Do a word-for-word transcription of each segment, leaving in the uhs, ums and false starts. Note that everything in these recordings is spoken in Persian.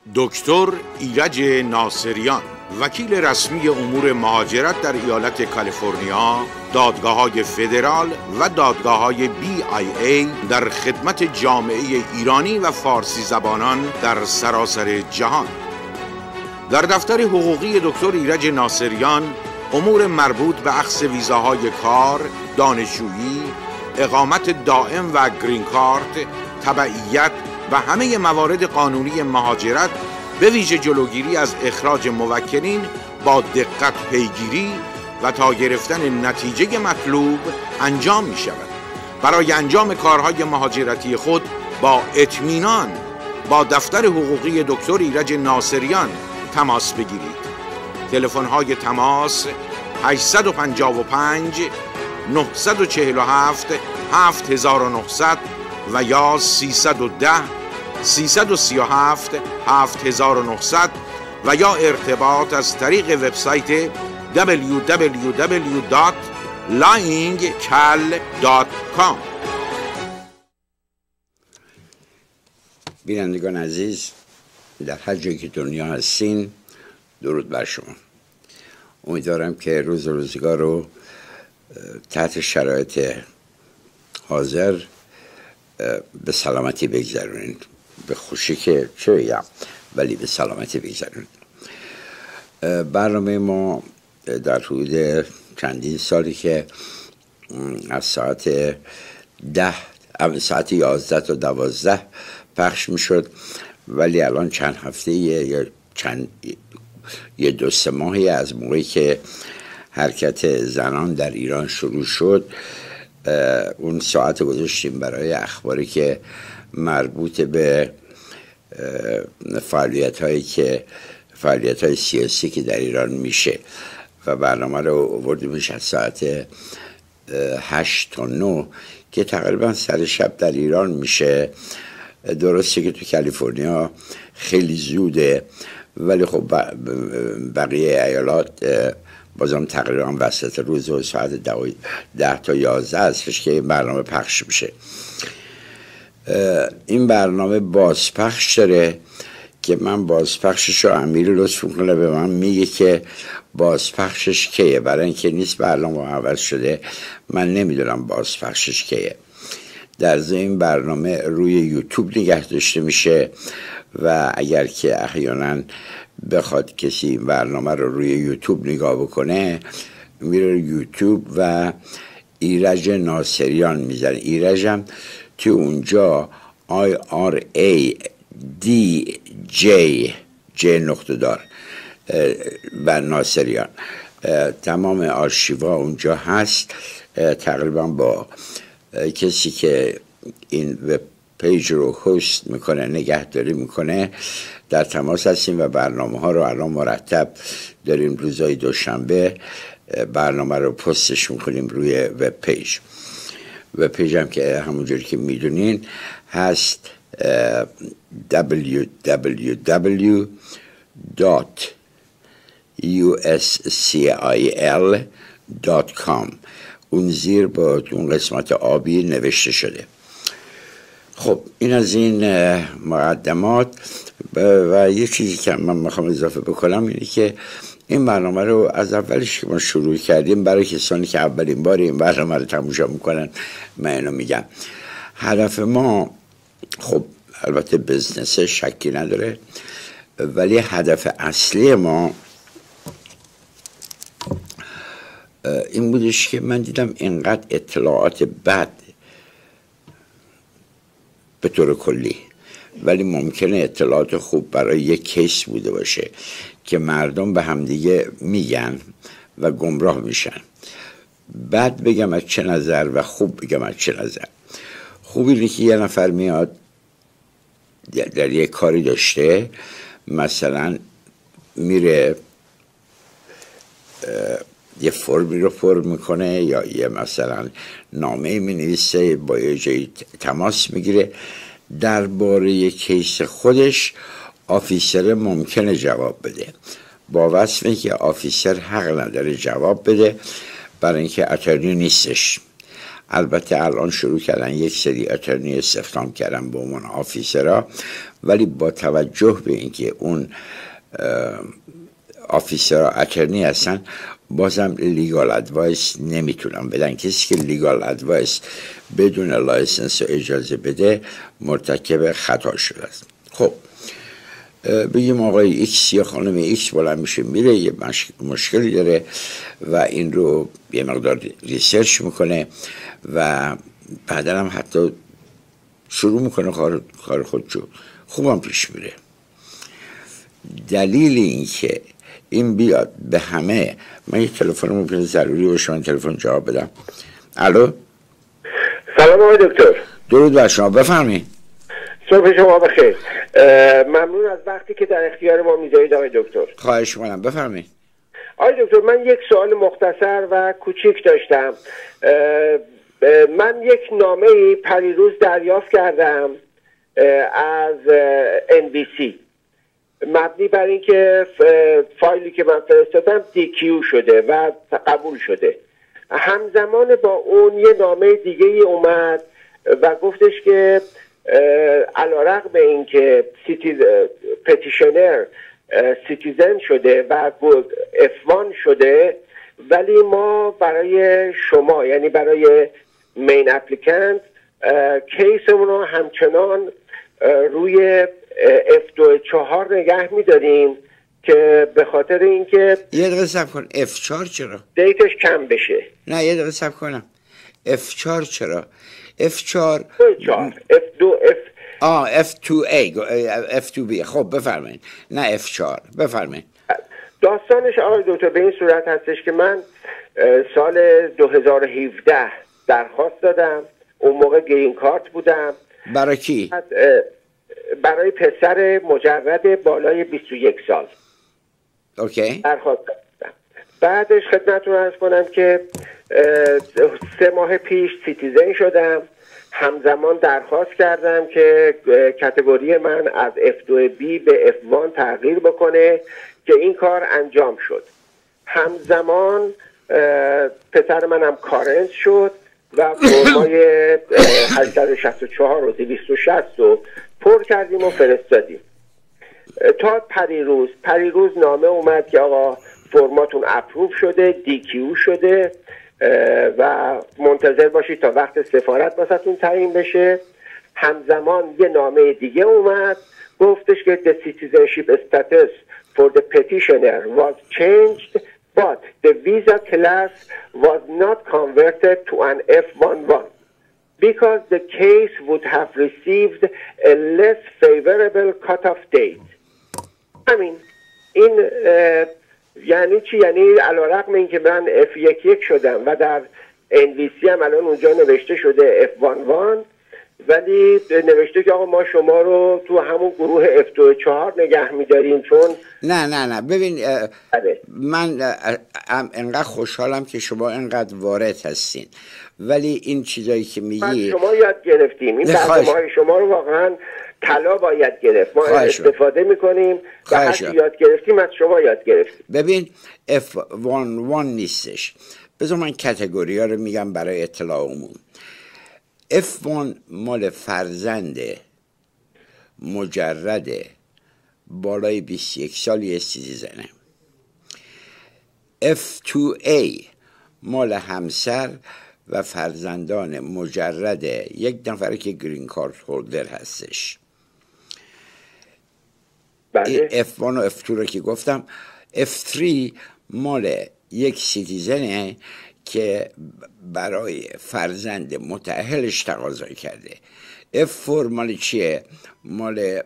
دکتر ایرج ناصریان، وکیل رسمی امور مهاجرت در ایالت کالیفرنیا، دادگاه‌های فدرال و دادگاه‌های بی آی ای در خدمت جامعه ایرانی و فارسی زبانان در سراسر جهان. در دفتر حقوقی دکتر ایرج ناصریان امور مربوط به اخذ ویزاهای کار، دانشجویی، اقامت دائم و گرین کارت، تبعیت و همه موارد قانونی مهاجرت به ویژه جلوگیری از اخراج موکلین با دقت پیگیری و تا گرفتن نتیجه مطلوب انجام می شود. برای انجام کارهای مهاجرتی خود با اطمینان با دفتر حقوقی دکتر ایرج ناصریان تماس بگیرید. تلفن‌های تماس هشت پنج پنج نه چهار هفت هفت نه صفر صفر و یا سیصد و ده سیصد و سی و هفت هفت نه صفر صفر و یا ارتباط از طریق وبسایت دبلیو دبلیو دبلیو دات لاینگ کل دات کام. بینندگان عزیز، در هر جایی که دنیا هستین، درود بر شما. امیدوارم که روز و روزگار رو تحت شرایط حاضر به سلامتی بگذرونید. به خوشی که چه بگم، ولی به سلامتی بگذرونید. برنامه ما در حدود چندین سالی که از ساعت ده ساعت یازده تا دوازده پخش می شد، ولی الان چند هفته یا چند یه دو سه ماهی از موقعی که حرکت زنان در ایران شروع شد اون ساعت گذاشتیم برای اخباری که مربوط به فعالیت هایی که فعالیت های سیاسی که در ایران میشه و برنامه رو آوردیمش از ساعت هشت تا نه که تقریبا سر شب در ایران میشه. درسته که تو کالیفرنیا خیلی زوده، ولی خب بقیه ایالات بازم تقریبا وسط روز و ساعت ده تا یازده هستش که این برنامه پخش میشه. این برنامه بازپخش داره که من بازپخشش رو امیر لطف میکنه به من میگه که بازپخشش کیه، برای اینکه نیست برنامه عوض شده، من نمیدونم بازپخشش کیه. در ضمن این برنامه روی یوتیوب نگه داشته میشه و اگر که احیانا بخواد کسی این برنامه رو روی یوتیوب نگاه بکنه، میره یوتیوب و ایرج ناصریان میزنه. ایرجم تو اونجا آی آر ای دی جی جی نقطه دار و ناصریان، تمام آرشیوا اونجا هست. تقریبا با کسی که این وب پیج رو هست میکنه، نگهداری میکنه، در تماس هستیم و برنامه ها رو الان مرتب داریم روزهای دوشنبه برنامه رو پستش میکنیم روی وب پیج. وب پیج هم که همونجوری که میدونین هست دبلیو دبلیو دبلیو دات یو اس سی آی ال دات کام. اون زیر با اون قسمت آبی نوشته شده. خب این از این مقدمات و یه چیزی که من میخوام اضافه بکنم اینه که این برنامه رو از اولش که ما شروع کردیم، برای کسانی که اولین بار این برنامه رو تماشا میکنن من اینو میگم، هدف ما خب البته بزنسه شکی نداره، ولی هدف اصلی ما این بودش که من دیدم اینقدر اطلاعات بد به طور کلی، ولی ممکنه اطلاعات خوب برای یک کیس بوده باشه که مردم به همدیگه میگن و گمراه میشن. بد بگم از چه نظر و خوب بگم از چه نظر. خوب اینه که یه نفر میاد در یک کاری داشته، مثلا میره یه فرمی رو پر میکنه یا یه مثلا نامه می نویسه، با یه جایی تماس میگیره درباره یه کیس خودش. آفیسر ممکنه جواب بده با وصفی که آفیسر حق نداره جواب بده برای اینکه اتارنی نیستش. البته الان شروع کردن یک سری اترنی استخدام کردن به عنوان آفیسرها، ولی با توجه به اینکه اون آفیسرها اترنی هستن بازم لیگال ادوایس نمیتونم بدن. کسی که لیگال ادوایس بدون لایسنس و اجازه بده مرتکب خطا شده است. خب بگیم آقای ایکس یا خانم ایکس بلند میشه میره یه مشکلی داره و این رو یه مقدار ریسرچ میکنه و بعدا هم حتی شروع میکنه کار کار خودشو، خوبم پیش میره. دلیل این که این بیاد به همه، من یک تلفن ممکنه ضروری باشه من تلفن جواب بدم. الو، سلام آقای دکتر. درود بر شما، بفرمایید. صبح شما بخیر. ممنون از وقتی که در اختیار ما میذارید آقای دکتر. خواهش می‌کنم، بفرمایید. آقای دکتر من یک سوال مختصر و کوچیک داشتم. من یک نامه پریروز دریافت کردم از ان بی سی مبنی بر اینکه فایلی که من فرستادم دی کیو شده و قبول شده. همزمان با اون یه نامه دیگه ای اومد و گفتش که علیرغم اینکه پتیشنر سیتیزن شده و اف وان شده، ولی ما برای شما یعنی برای مین اپلیکنت کیسمون رو همچنان روی اف دو چهار نگه میداریم که به خاطر اینکه یه دقیقه صبر کن. اف چهار چرا؟ دیتش کم بشه. نه یه دقیقه صبر کنم. اف چهار چرا؟ اف چهار اف دو اف آه اف تو ای اف تو بی. خب بفرمایید. نه اف چهار بفرمایید. داستانش آقای دکتر به این صورت هستش که من سال دو هزار و هفده درخواست دادم. اون موقع گرین کارت بودم. برای کی؟ برای پسر مجرد بالای بیست و یک سال. اوکی. درخواست دادم. بعدش خدمتتون عرض کنم که سه ماه پیش سیتیزن شدم. همزمان درخواست کردم که کاتگوری من از اف دو بی به اف وان تغییر بکنه که این کار انجام شد. همزمان پسر منم کارنس شد و فرمای هشتصد و شصت و چهار و دویست و شصت رو پر کردیم و فرستادیم. تا پریروز پریروز نامه اومد که آقا فرماتون اپروف شده، دی کیو شده و منتظر باشید تا وقت سفارت واسهتون تعیین بشه. همزمان یه نامه دیگه اومد گفتش که the citizenship status for the petitioner was changed but the visa class was not converted to an اف eleven because the case would have received a less favorable cut-off date. همین این یعنی چی؟ یعنی علیرغم اینکه من اف یک یک شدم و در ان وی سی هم الان اونجا نوشته شده اف eleven، ولی نوشته که آقا ما شما رو تو همون گروه اف دو چهار نگه می‌داریم. چون نه نه نه ببین من انقدر خوشحالم که شما انقدر وارد هستین، ولی این چیزایی که میگی شما یاد گرفتیم. این برنامه‌های شما رو واقعا طلا باید گرفت. ما استفاده میکنیم و هرچی یاد گرفتیم از شما یاد گرفتیم. ببین اف eleven نیستش. بذار من کاتگوری ها رو میگم برای اطلاع عموم. اف one مال فرزند مجرد بالای بیست و یک سالی سیتیزنه. اف تو ای مال همسر و فرزندان مجرد یک نفره که گرین کارت هولدر هستش. بله. اف one و اف two رو که گفتم. اف three مال یک سیتیزنه که برای فرزند متأهلش تقاضا کرده. اف four مال چیه؟ مال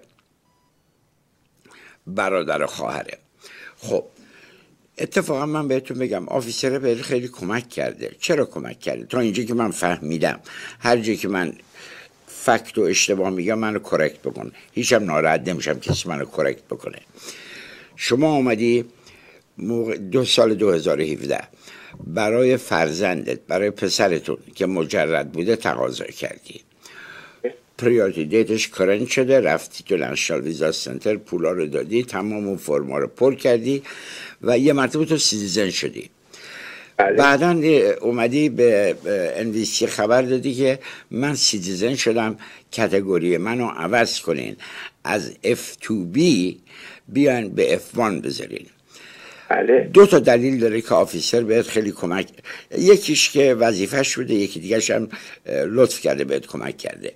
برادر و خواهره. خب اتفاقا من بهتون بگم آفیسر بهت خیلی کمک کرده. چرا کمک کرده؟ تا اینجا که من فهمیدم هر جایی که من فکت و اشتباه میگم منو کرکت بکن. هیچم ناراحت نمیشم کسی منو کرکت بکنه. شما اومدی دو سال دو هزار و هفده برای فرزندت، برای پسرتون که مجرد بوده تقاضا کردی. پریورتی دیتش کرنت شده، رفتی تو نشنال ویزا سنتر، پولا رو دادی، تمام اون فرما رو پر کردی و یه مرتبه تو سیتیزن شدی. بله. بعدا اومدی به انویسی خبر دادی که من سیتیزن شدم، کاتگوری منو عوض کنین، از اف تو بی بیان به اف وان بذارین. بله. دو تا دلیل داره که آفیسر بهت خیلی کمک، یکیش که وظیفه‌ش بوده، یکی دیگرش هم لطف کرده بهت کمک کرده.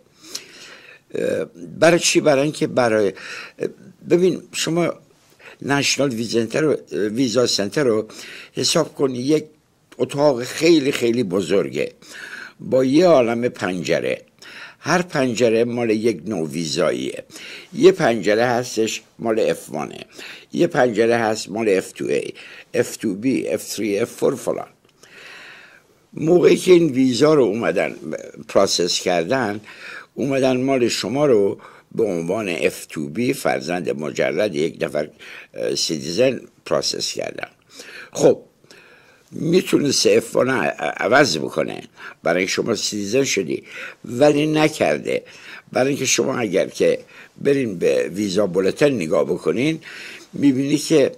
برای چی؟ برای اینکه برای ببین شما نشنال ویزا سنتر رو حساب کنی یک اتاق خیلی خیلی بزرگه با یه عالم پنجره، هر پنجره مال یک نوع ویزاییه. یه پنجره هستش مال اف وانه، یه پنجره هست مال اف تو ای، اف تو بی، اف تری، اف فور فلان. موقعی که این ویزا رو اومدن پروسس کردن، اومدن مال شما رو به عنوان اف تو بی، فرزند مجرد یک نفر سیتیزن، پروسس کردن. خب میتونست اف وان عوض بکنه برای شما سیتیزن شدی، ولی نکرده. برای اینکه شما اگر که برین به ویزا بولتن نگاه بکنین، میبینی که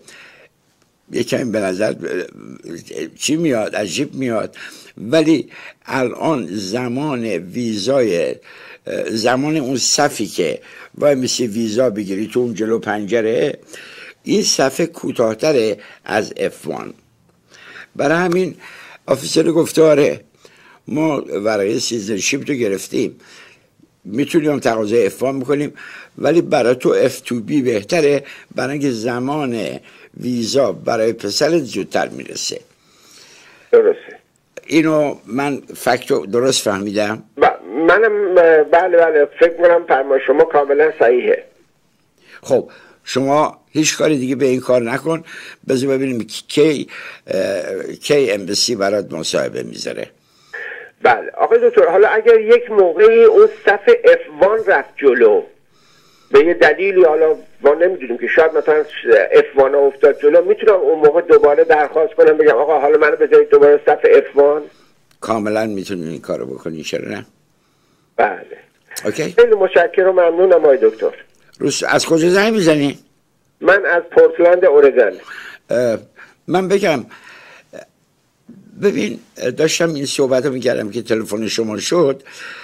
یکم به نظر چی میاد، عجیب میاد، ولی الان زمان ویزای، زمان اون صفی که وای مثل ویزا بگیری تو اون جلو پنجره، این صفحه کوتاه‌تره از اف وان. برای همین آفیسر گفته آره ما ورقه سیتیزنشیپ رو گرفتیم، میتونیم تقاضای اف وان بکنیم، ولی برای تو اف تو بی بهتره، برای اینکه زمان ویزا برای پسرت زودتر میرسه. درسته. اینو من فکتو درست فهمیدم؟ منم بله بله فکر کنم فرمای شما کاملا صحیحه. خب شما هیچ کاری دیگه به این کار نکن، بذار ببینیم کی کی امبسی برات مصاحبه میذاره. بله آقای دکتر، حالا اگر یک موقعی اون صف اف وان رفت جلو به یه دلیلی، حالا ما نمیدونیم که شاید مثلا اف وان افتاد جلو، میتونم اون موقع دوباره درخواست کنم بگم آقا حالا منو بذارید دوباره صف اف وان؟ کاملا میتونی این کارو بکنی، چرا نه؟ بله. اوکی. خیلی متشکرم و ممنونم آقای دکتر. روز از کجا زنگ میزنی؟ من از پورتلند اورگان. من بگم ببین داشتم این صحبت رو میکردم که تلفن شما شد،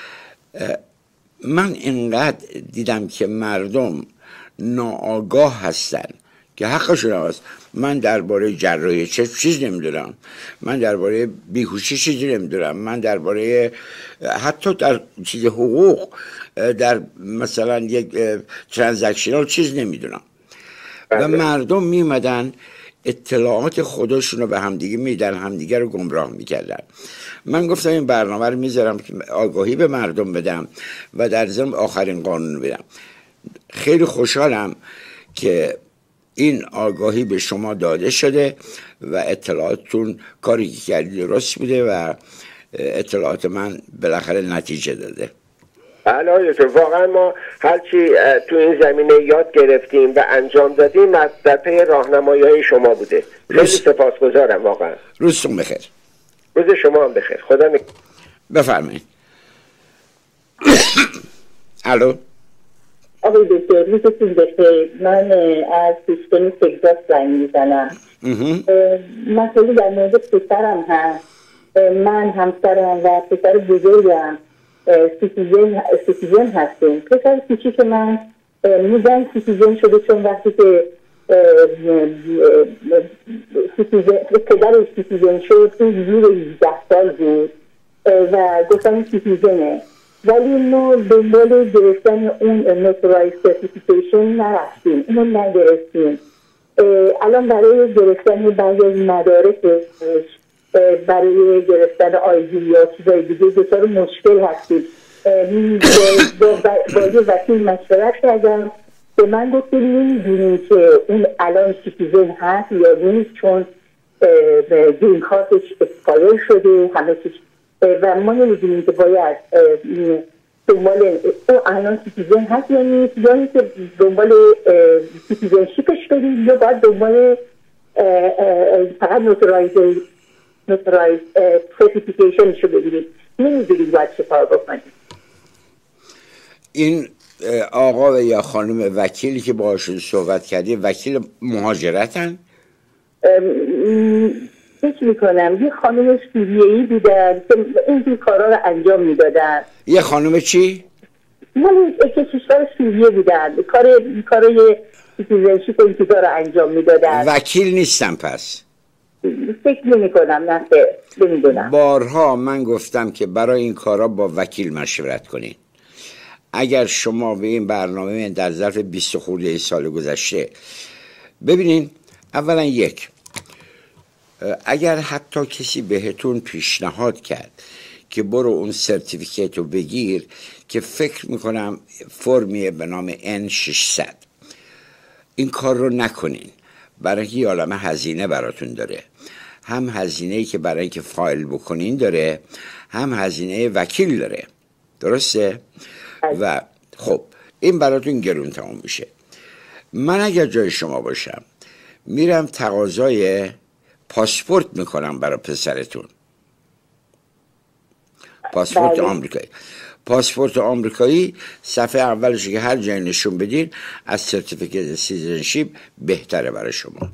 من اینقدر دیدم که مردم ناآگاه هستن که حقشون هست. من درباره جراحی چشم چیز نمیدونم، من درباره بیهوشی چیزی نمیدونم، من درباره حتی در چیز حقوق، در مثلا یک ترانزکشنال چیز نمیدونم. و مردم میمدن اطلاعات خودشون رو به همدیگه میدن، همدیگه رو گمراه میکردن. من گفتم این برنامه رو میذارم که آگاهی به مردم بدم و در ضمن آخرین قانون بدم. خیلی خوشحالم که این آگاهی به شما داده شده و اطلاعاتتون کاری که کردی درست بوده و اطلاعات من بالاخره نتیجه داده. بله آقای، واقعا ما هرچی تو این زمینه یاد گرفتیم و انجام دادیم از در پی راهنمایی شما بوده. خیلی سپاسگزارم واقعا. روزتون بخیر. روز شما هم بخیر. خدا نگهدار. بفرمایید. الو. آقای دکتر روزتون بخیر. من از هیستون تگزاس زنگ میزنم. مسئله در مورد پسرم هست. من همسرم و پسر بزرگم سیتیزن سیتیزن هستیم. پسر کوچیک من میگن سیتیزن شده چون وقتی که سیتیزن پدرش سیتیزن شد تو زیر هجده سال بود و گفتن سیتیزنه، ولی ما دنبال گرفتن اون نوترایز سرتیفیکیشن نرفتیم، اونو نگرفتیم. الان برای گرفتن بعضی از مدارکش، برای گرفتن آیدی یا چیزای دیگه دچار مشکل هستیم. با یه وکیل مشورت کردم به من گفت نمیدونیم که اون الان سیتیزن هست یا نیست، چون گرین کارتش اسپایر شده همه چیز و ما نمیدونیم که باید دنبال اون الان سیتیزن هست یا نیست، یا اینکه دنبال سیتیزنشیپش بریم یا باید دنبال فقط نوترایز نوترایز سرتیفیکیشنش رو بگیریم. نمیدونیم باید چه کار بکنیم. این آقا یا خانم وکیلی که باهاشون صحبت کردی وکیل مهاجرتن؟ فکر میکنم یه خانم سوریه‌ای بودن که این کارا رو انجام میدادن. یه خانم چی؟ من کشور سوریه بودن، کار کارای سیتیزنشیپ این چیزا رو انجام میدادن. وکیل نیستم پس؟ فکر نمی کنم، نه نمیدونم. بارها من گفتم که برای این کارا با وکیل مشورت کنین. اگر شما به این برنامه در ظرف بیست خورده سال گذشته ببینین، اولا یک، اگر حتی کسی بهتون پیشنهاد کرد که برو اون سرتیفیکیت رو بگیر که فکر میکنم فرمیه به نام ان ششصد، این کار رو نکنین، برای یه عالمه هزینه براتون داره. هم هزینه‌ای که برای اینکه فایل بکنین داره، هم هزینه وکیل داره. درسته؟ و خب این براتون گرون تمام میشه. من اگر جای شما باشم میرم تقاضای پاسپورت میکنم برای پسرتون، پاسپورت آمریکایی. پاسپورت آمریکایی صفحه اولش که هر جای نشون بدین از سرتیفیکیت سیتیزنشیپ بهتره برای شما.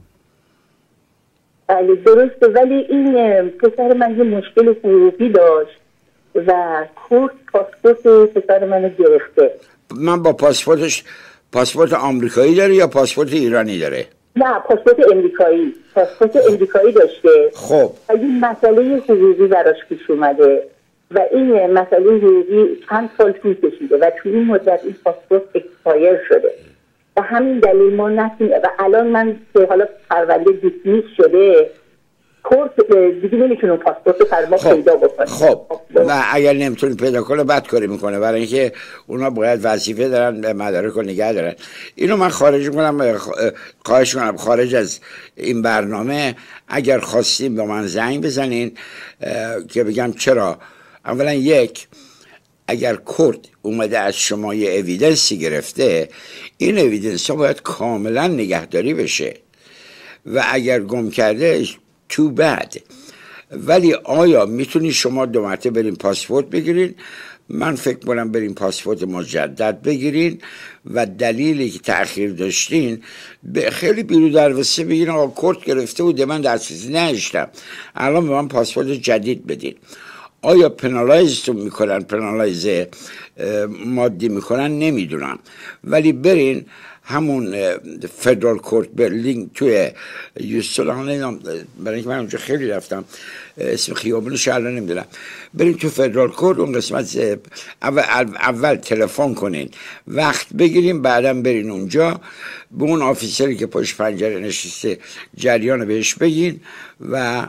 بله درسته، ولی این پسر من یه مشکل حقوقی داشت و کورت پاسپورت پسر منو گرفته. من با پاسپورتش، پاسپورت آمریکایی داره یا پاسپورت ایرانی داره؟ نه پاسپورت امریکایی، پاسپورت امریکایی داشته. خب این مسئله حقوقی براش پیش اومده و این مسئله حقوقی چند سال طول کشیده و توی این مدت این پاسپورت اکسپایر شده و همین دلیل ما نتونیم و الان من که حالا پرونده دیسمیس شده کورت دیگه نمیتونه پاسپورت پر ما خب. پیدا بکنه. خب و اگر نمیتونه پیدا کنه بد کاری میکنه، برای اینکه اونا باید وظیفه دارن مدارک رو نگه دارن. اینو من خارج میکنم، خواهش کنم خارج از این برنامه اگر خواستیم به من زنگ بزنین که بگم چرا. اولا یک، اگر کورت اومده از شما یه اویدنسی گرفته، این اویدنس ها باید کاملا نگهداری بشه و اگر گم کرده too bad. ولی آیا میتونی شما دو مرتبه برین پاسپورت بگیرین؟ من فکر کنم برین پاسپورت مجدد بگیرین و دلیلی که تأخیر داشتین به خیلی بیرو دروسته بگیرین آقا کورت گرفته بوده من دسترسی نداشتم، الان به من پاسپورت جدید بدین. آیا پنالایزتون میکنن، پنالایز مادی میکنن نمیدونم، ولی برین همون فدرال کورت برلینگ توی یوستون، برای اینکه من اونجا خیلی رفتم اسم خیابونش الان نمیدونم، برین تو فدرال کورت اون قسمت اول, اول تلفن کنین وقت بگیرین، بعدا برین اونجا به اون آفیسری که پشت پنجره نشسته جریان بهش بگین و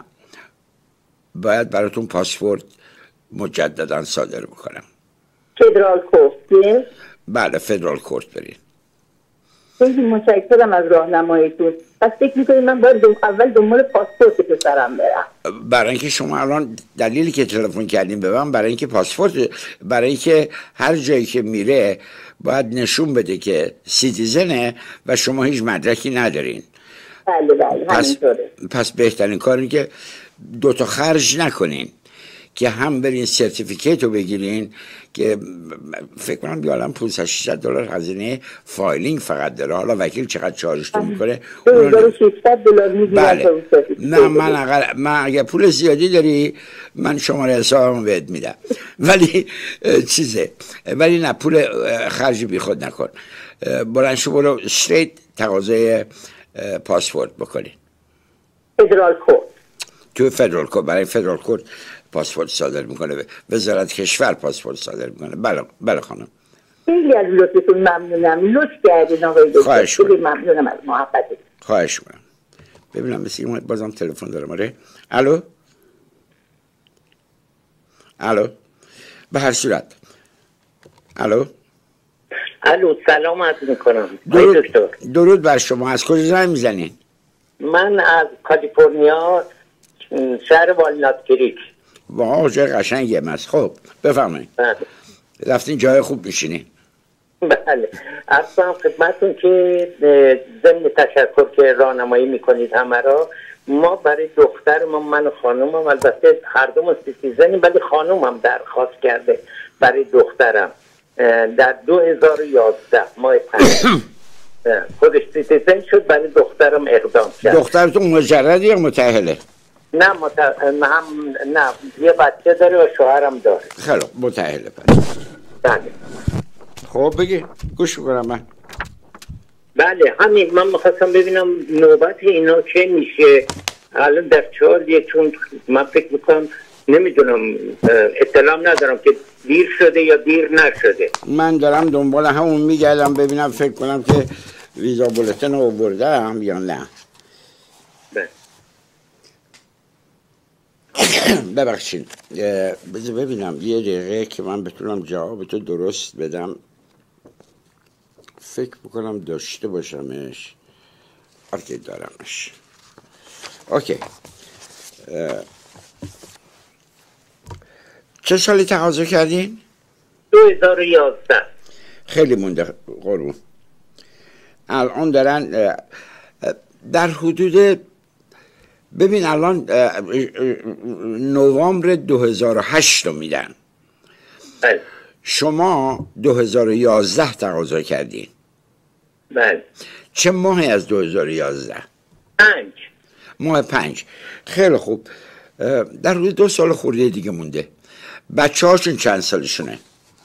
باید براتون پاسپورت مجددا صادر بکنم. فدرال کورت؟ بله فدرال کورت برین. خیلی متشکرم از راهنماییتون. پس فکر می‌کنید من باید دم... اول دنبال پاسپورت پسرم برم؟ برای اینکه شما الان دلیلی که تلفن کردین به من برای اینکه پاسپورت، برای اینکه هر جایی که میره باید نشون بده که سیتیزنه و شما هیچ مدرکی ندارین. بله بله همینطوره. پس بهترین کار اینه که دو تا خرج نکنین، که هم برین سرتیفیکیت رو بگیرین که فکر کنم بیالم پانصد ششصد دلار هزینه فایلینگ فقط داره، حالا وکیل چقدر چارجتون میکنه دو هزار و ششصد دلار میگیرن. بله. نه من اگر من اگر پول زیادی داری من شماره حسابمو بهت میدم، ولی چیزه، ولی نه پول خرج بی خود نکن. برن شو برو استریت تقاضای پاسپورت بکنین فدرال کورت. تو فدرال کورت، برای فدرال کورت پاسپورت صادر میکنه، وزارت کشور پاسپورت صادر میکنه. بله بله خانم. خیلی از لطفتون ممنونم، لطف کردین آقای دکتر. خواهش خیلی ممنونم از محبتتون. خواهش میکنم. ببینم مثل این بازم تلفن دارم. آره الو الو به هر صورت الو الو سلام عرض میکنم. درود درود بر شما. از کجا زنگ میزنین؟ من از کالیفرنیا، شهر والنات کریک. واو جای قشنگی است. خب بفرمایید. بله. رفتین جای خوب میشینین. بله. اصلا خدمتون که ضمن تشکر که راهنمایی میکنید همه را، ما برای دختر ما، من و خانومم، البته هر دوم سیتیزنیم ولی خانومم درخواست کرده برای دخترم در دو هزار و یازده ماه پنج خودش سیتیزن شد، برای دخترم اقدام کرد. دخترتون مجرد یا متأهله؟ نه مت... هم نه یه بچه داره و شوهرم داره. خیلی متأهله پس. بله. خب بگی گوش میکنم من. بله همین من میخواستم ببینم نوبت اینا چه میشه الان در چهار، چون من فکر میکنم نمیدونم اطلاع ندارم که دیر شده یا دیر نشده. من دارم دنبال همون میگردم ببینم فکر کنم که ویزا بولتن رو برده هم یا نه. بله. ببخشید بذار ببینم یه دقیقه که من بتونم جواب تو درست بدم. فکر بکنم داشته باشمش. اوکی دارمش. اوکی چه سالی تقاضا کردین؟ دو هزار و یازده. خیلی مونده قربون. الان دارن در حدود ببین الان نوامبر دو هزار و هشت رو میدن. بله. شما دو هزار و یازده تقاضا کردین. بله. چه ماهی از دو هزار و یازده؟ پنج. ماه پنج. خیلی خوب. در حدود دو سال خورده دیگه مونده. بچه هاشون چند سالشونه؟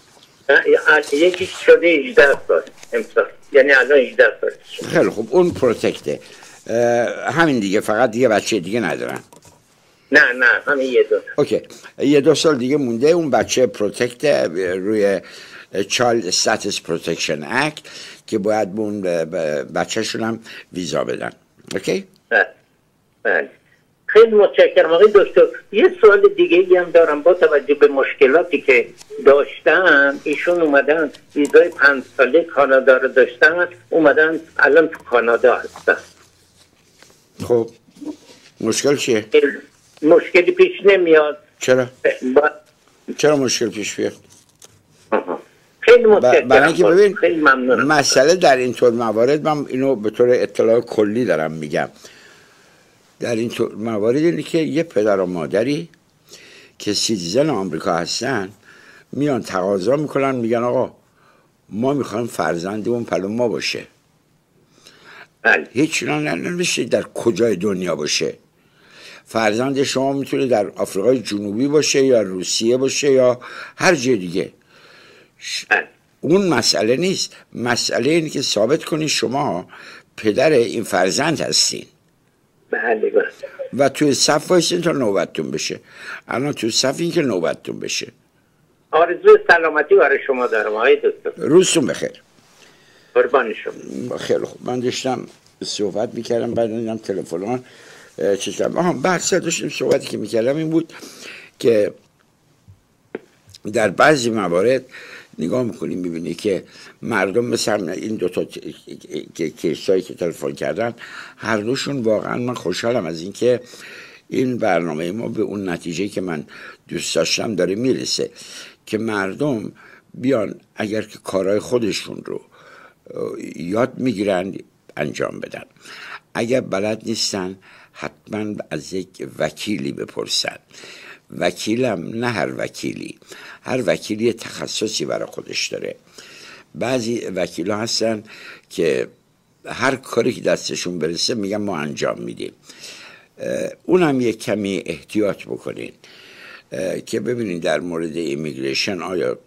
یکیش شده هجده سال امسال، یعنی الان هجده سال. خیلی خوب اون پروتکته. همین دیگه، فقط دیگه بچه دیگه ندارن؟ نه نه همین یه دو. اوکی یه دو سال دیگه مونده. اون بچه پروتکت روی Child Status Protection Act که باید به اون بچه شون هم ویزا بدن. اوکی؟ بله بله خیلی متشکرم آقای دکتر. یه سوال دیگه ای هم دارم. با توجه به مشکلاتی که داشتن ایشون اومدن ویزای پنج ساله کانادا رو داشتن، اومدن الان تو کانادا هستن. خب مشکل چیه؟ مشکلی پیش نمیاد. چرا؟ با... چرا مشکل پیش بیاد؟ خیلی متشکرم. برای اینکه ببین خیلی ممنونم. مسئله در این طور موارد من اینو به طور اطلاع کلی دارم میگم. در این طور موارد اینه که یه پدر و مادری که سیتیزن آمریکا هستن میان تقاضا میکنن، میگن آقا ما میخوایم فرزندمون پلو ما باشه. بله. هیچ نمیشه در کجای دنیا باشه. فرزند شما میتونه در آفریقای جنوبی باشه یا روسیه باشه یا هر جای دیگه. بله. اون مسئله نیست. مسئله اینه که ثابت کنی شما پدر این فرزند هستین. بله بله. و توی صف وایسین تا نوبتتون بشه. الان توی صف این که نوبتتون بشه. آرزوی سلامتی برای شما دارم آقای دکتر. روزتون بخیر. قربان شما. خیلی خوب. من داشتم صحبت میکردم بعد دیدم تلفن چیزام. آها بحث داشتیم صحبتی که میکردم این بود که در بعضی موارد نگاه میکنیم میبینی که مردم مثل این دوتا کیسایی که تلفن کردن هر دوشون واقعا من خوشحالم از این که این برنامه ما به اون نتیجه که من دوست داشتم داره میرسه که مردم بیان اگر که کارهای خودشون رو یاد میگیرن انجام بدن. اگر بلد نیستن حتما از یک وکیلی بپرسن. وکیلم نه هر وکیلی، هر وکیلی تخصصی برای خودش داره. بعضی وکیل ها هستن که هر کاری که دستشون برسه میگن ما انجام میدیم. اونم یک کمی احتیاط بکنین که ببینید در مورد ایمیگریشن آیا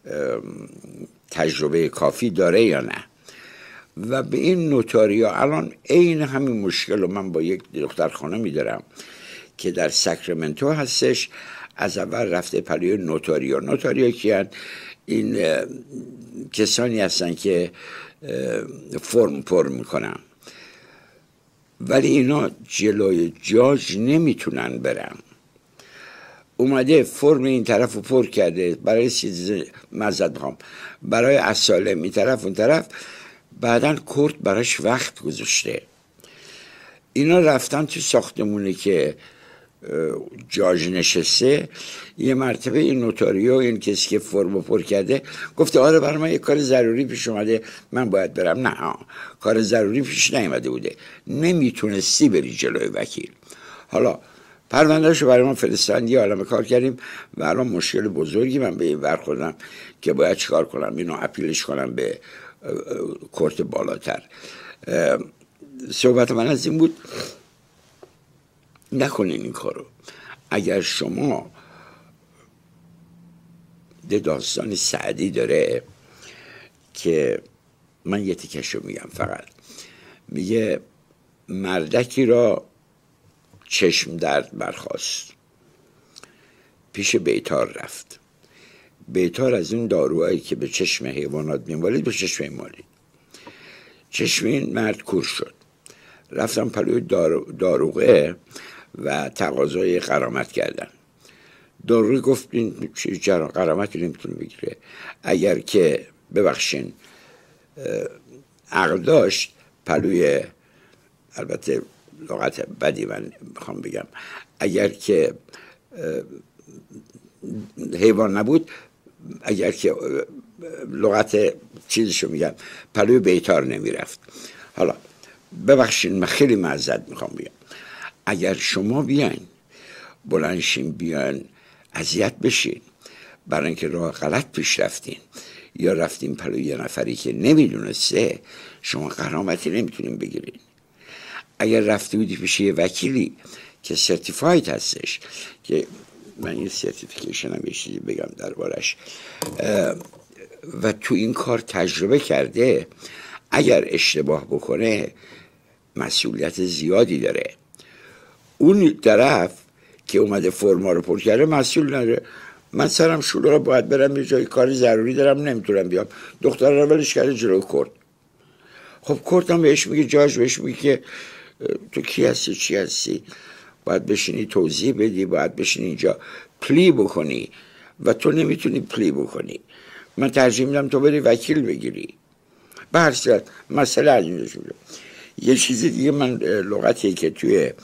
تجربه کافی داره یا نه. و به این نوتاریا الان عین همین مشکل رو من با یک دختر خانمی دارم که در ساکرامنتو هستش. از اول رفته پلوی نوتاریا. نوتاریا کیان؟ این کسانی هستن که فرم پر میکنن ولی اینا جلوی جاج نمیتونن برن. اومده فرم این طرف رو پر کرده برای سیزده مزد بخوام برای اسالم این طرف اون طرف، بعدن کورت براش وقت گذاشته. اینا رفتن تو ساختمونه که جاج نشسته. یه مرتبه این نوتاریو این کسی که فرمو پر کرده گفته آره برای من یه کار ضروری پیش اومده من باید برم. نه کار ضروری پیش نیامده بوده، نمیتونستی بری جلوی وکیل. حالا پروندهشو برای ما فرستادن، یه عالمه کار کردیم و الان مشکل بزرگی من به این برخوردم که باید چیکار کنم، اینو اپیلش کنم به کورت بالاتر. صحبت من از این بود نکنین این کارو. اگر شما ده داستان سعدی داره که من یه تیکشو میگم فقط، میگه مردکی را چشم درد برخاست، پیش بیطار رفت. بیطار از اون داروهایی که به چشم حیوانات میمالید به چشم این مالید. چشم این مرد کور شد. رفتم پلوی دارو داروغه و تقاضای غرامت کردن. داروغه گفت این جرا غرامتی نمیتونه بگیره. اگر که ببخشین عقل داشت، پلوی، البته لغت بدی من میخوام بگم، اگر که حیوان نبود، اگر که لغت چیزشو میگم، پلوی بیطار نمیرفت. حالا ببخشین من خیلی معذرت میخوام بگم، اگر شما بیاین بلندشین بیاین اذیت بشین برای اینکه راه غلط پیش رفتین یا رفتین پلوی یه نفری که نمیدونسته، شما غرامتی نمیتونین بگیرین. اگر رفته بودی پیش یه وکیلی که سرتیفاید هستش، که من یه سرتیفیکیشن هم یه چیزی بگم دربارش، و تو این کار تجربه کرده، اگر اشتباه بکنه مسئولیت زیادی داره. اون طرف که اومده فرما رو پر کرده مسئول نداره. من سرم شلوغه، باید برم یه جای کاری ضروری دارم، نمیتونم بیام. دختر رو ولش کرده جلو کورت. خب کورت هم بهش میگه، جاج بهش میگه که تو کی هستی چی هستی، باید بشینی توضیح بدی، باید بشینی اینجا پلی بکنی و تو نمیتونی پلی بکنی. من ترجیح میدم تو بری وکیل بگیری. به هر صورت مسئله از اینجا شده. یه چیزی دیگه، من لغتی که توی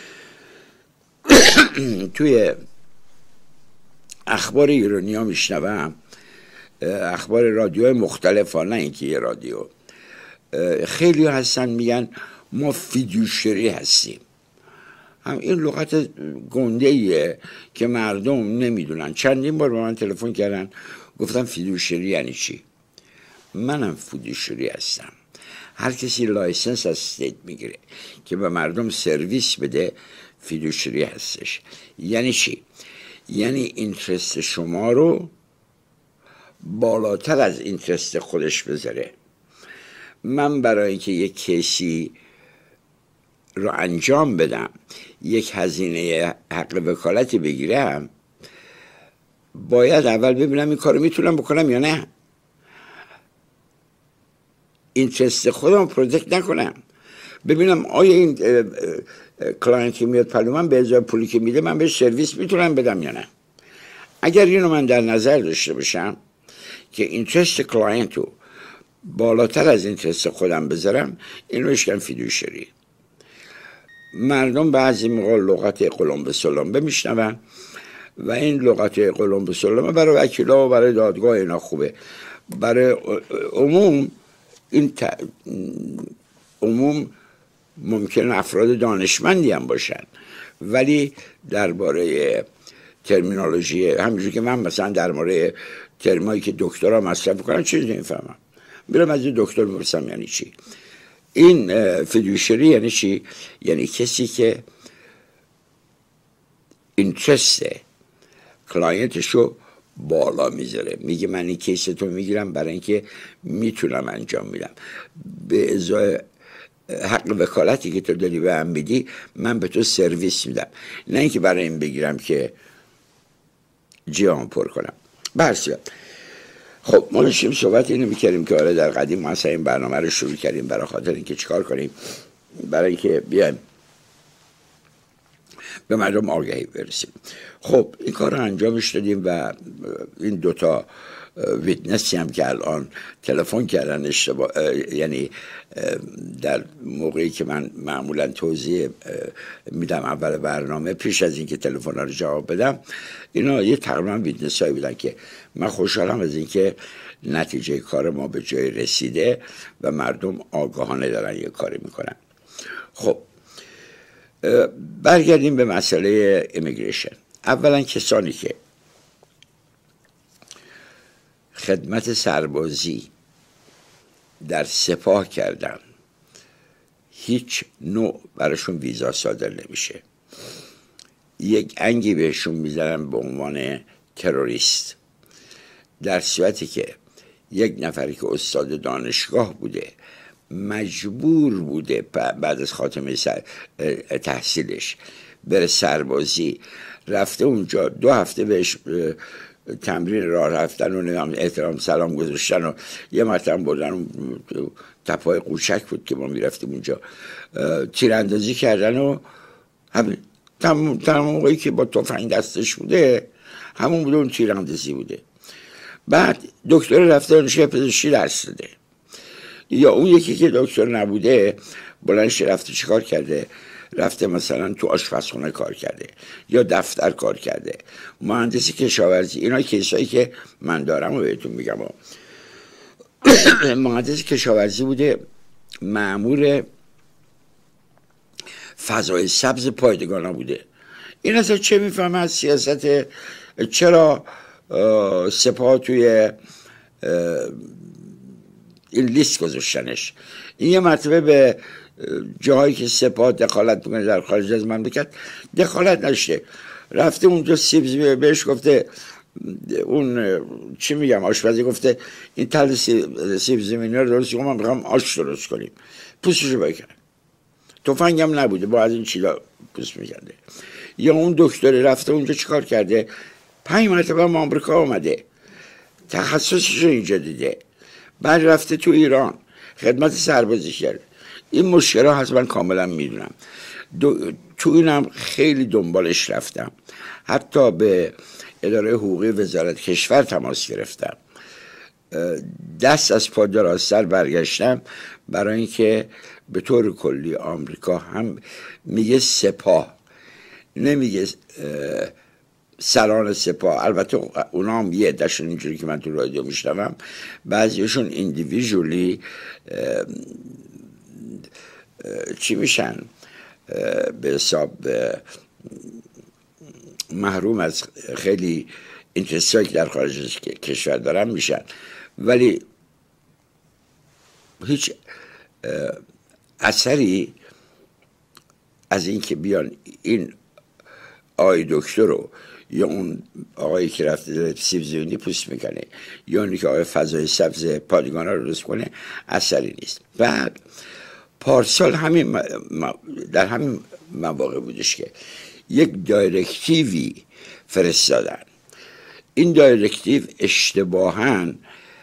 توی اخبار ایرانی ها میشنوم، اخبار رادیوهای مختلف ها، نه اینکه یه رادیو، خیلی هستن میگن ما فیدوشری هستیم. هم این لغت گنده ایه که مردم نمیدونن. چندین بار به من تلفن کردن گفتم فیدوشری یعنی چی. منم فیدوشری هستم. هر کسی لایسنس از استیت میگیره که به مردم سرویس بده فیدوشری هستش. یعنی چی؟ یعنی اینترست شما رو بالاتر از اینترست خودش بذاره. من برای اینکه یک کیسی رو انجام بدم، یک هزینه حق وکالتی بگیرم، باید اول ببینم این کارو میتونم بکنم یا نه. اینترست خودم پروتکت نکنم. ببینم آیا این کلاینت که میاد پلو من به ازای پولی که میده من بهش سرویس میتونم بدم یا نه. اگر اینو من در نظر داشته باشم که اینترست کلاینت رو بالاتر از اینترست خودم بذارم، اینو اشکن فیدوشری. مردم بعضی موقع لغت قلم به سلم میشنون و این لغت قلم به سلم برای وکیلا و برای دادگاه اینا خوبه. برای عموم این ت... عموم ممکن افراد دانشمندی هم باشن، ولی درباره ترمینولوژی، همینجور که من مثلا درباره ترمایی که دکترها مصرف کنن چیزی نمیفهمم، میرم از این دکتر میپرسم یعنی چی. این فیدوشری یعنی چی؟ یعنی کسی که اینترست کلاینتشو بالا میذاره، میگه من این کیس تو میگیرم برای اینکه میتونم انجام میدم، به ازای حق وکالتی که تو داری به هم میدی من به تو سرویس میدم، نه اینکه برای این بگیرم که جیام پر کنم. برسیاد. خب ما داشتیم صحبت اینو میکردیم که آره در قدیم ما اصلا این برنامه رو شروع کردیم برای خاطر اینکه چیکار کنیم، برای اینکه بیایم به مردم آگهی برسیم. خب این کار رو انجامش دادیم و این دوتا ویتنسی هم که الان تلفن کردن اشتباه، یعنی در موقعی که من معمولا توضیح میدم اول برنامه پیش از اینکه تلفن رو جواب بدم، اینا یه تقریبا ویتنس هایی بودن که من خوشحالم از اینکه نتیجه کار ما به جای رسیده و مردم آگاهانه دارن یه کاری میکنن. خب برگردیم به مسئله امیگریشن. اولا کسانی که خدمت سربازی در سپاه کردن هیچ نوع براشون ویزا صادر نمیشه. یک انگی بهشون میزنن به عنوان تروریست، در صورتی که یک نفری که استاد دانشگاه بوده مجبور بوده بعد از خاتمه تحصیلش بره سربازی، رفته اونجا دو هفته بهش تمرین راه رفتن و احترام سلام گذاشتن و یه مرتبه بردن تپای قوچک بود که ما میرفتیم اونجا تیراندازی کردن و همین تمام موقعی که با تفنگ دستش بوده همون بوده، اون تیراندازی بوده. بعد دکتر رفته دانشگاه پزشکی درس داده، یا اون یکی که دکتر نبوده بلندش رفته چیکار کرده؟ رفته مثلا تو آشپزخونه کار کرده یا دفتر کار کرده، مهندسی کشاورزی. اینا کیسایی که من دارم و بهتون میگم. مهندس کشاورزی بوده، مأمور فضای سبز پایدگانا بوده. این اصلا چه میفهمه از سیاست؟ چرا سپاه توی این لیست گذاشتنش؟ این یه مرتبه به جاهایی که سپاه دخالت میکنه در خارج از مملکت دخالت نشته، رفته اونجا سیب بهش گفته، اون چی میگم آشپزی گفته این تل سیب زمینی رو درست کنم، من میخوام آش درست کنیم، پوستشو بکن. تفنگ هم نبوده، با از این چیزا پوست میکنده. یا اون دکتر رفته اونجا چیکار کرده؟ پنج مرتبه ما آمریکا آمده، تخصصش رو اینجا دیده، بعد رفته تو ایران خدمت سربازی کرده. این مشکل ها هست، من کاملا میدونم. تو اینم خیلی دنبالش رفتم، حتی به اداره حقوقی وزارت کشور تماس گرفتم، دست از پا دراستر برگشتم، برای اینکه به طور کلی آمریکا هم میگه سپاه، نمیگه سران سپاه. البته اونا هم یه عده‌شون اینجوری که من تو رادیو میشنوم، بعضیشون ایندیویژولی چی میشن به حساب محروم از خیلی اینترستایی که در خارج از کشور دارن میشن، ولی هیچ اثری از این که بیان این آقای دکتر رو یا اون آقایی که رفته سیب زمینی پوست میکنه یا اونی که آقای فضای سبز پادگانا رو درست کنه اثری نیست. بعد پارسال همین در همین مواقع بودش که یک دایرکتیوی فرستادن. این دایرکتیو اشتباهاً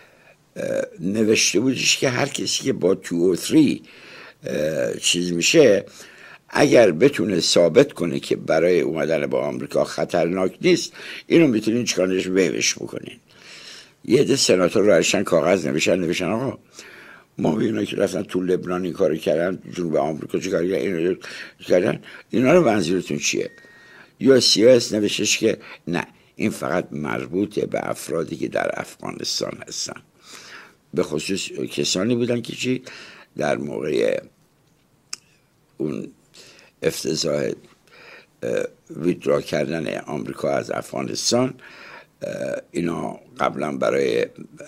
نوشته بودش که هر کسی که با تو و تری چیز میشه، اگر بتونه ثابت کنه که برای اومدن با آمریکا خطرناک نیست، اینو میتونین چیکارش بهش بکنین. یه ده سناتور رو هرشن کاغذ نوشن نوشن آقا ما اینا که رفتن تو لبنان این کارو کردن، جنوب آمریکا چه کاری اینو کردن، اینا رو منظورتون چیه؟ یا سیاس نوشتش که نه، این فقط مربوطه به افرادی که در افغانستان هستن، به خصوص کسانی بودن که چی در موقع اون افتضاح ویدرا کردن آمریکا از افغانستان، اینا قبلا برای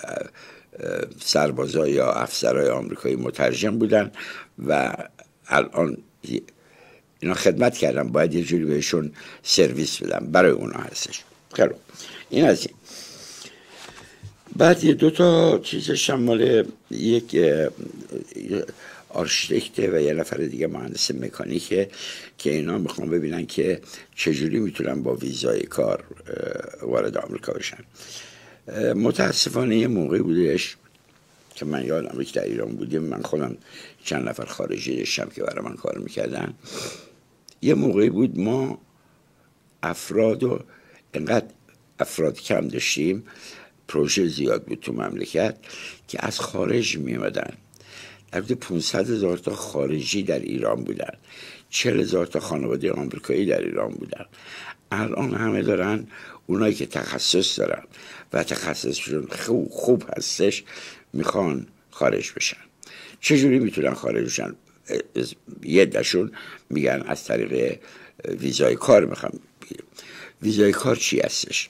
سربازا یا افسرهای آمریکایی مترجم بودن و الان اینا خدمت کردن، باید یه جوری بهشون سرویس بدن، برای اونا هستش. خیلی این از این. بعد یه دو تا چیزش هم مال یک آرشیتکت و یه نفر دیگه مهندس مکانیکه که اینا میخوام ببینن که چجوری میتونن با ویزای کار وارد آمریکا بشن. متاسفانه یه موقعی بودش که من یادم که در ایران بودیم، من خودم چند نفر خارجی داشتم که برای من کار میکردن. یه موقعی بود ما افراد و انقدر افراد کم داشتیم، پروژه زیاد بود تو مملکت که از خارج میامدن. البته پونصد هزار تا خارجی در ایران بودن، چهل هزار تا خانواده آمریکایی در ایران بودن. الان همه دارن، اونایی که تخصص دارن و تخصصشون خوب, خوب هستش میخوان خارج بشن. چجوری میتونن خارج بشن؟ یه دشون میگن از طریق ویزای کار میخوام. ویزای کار چی هستش؟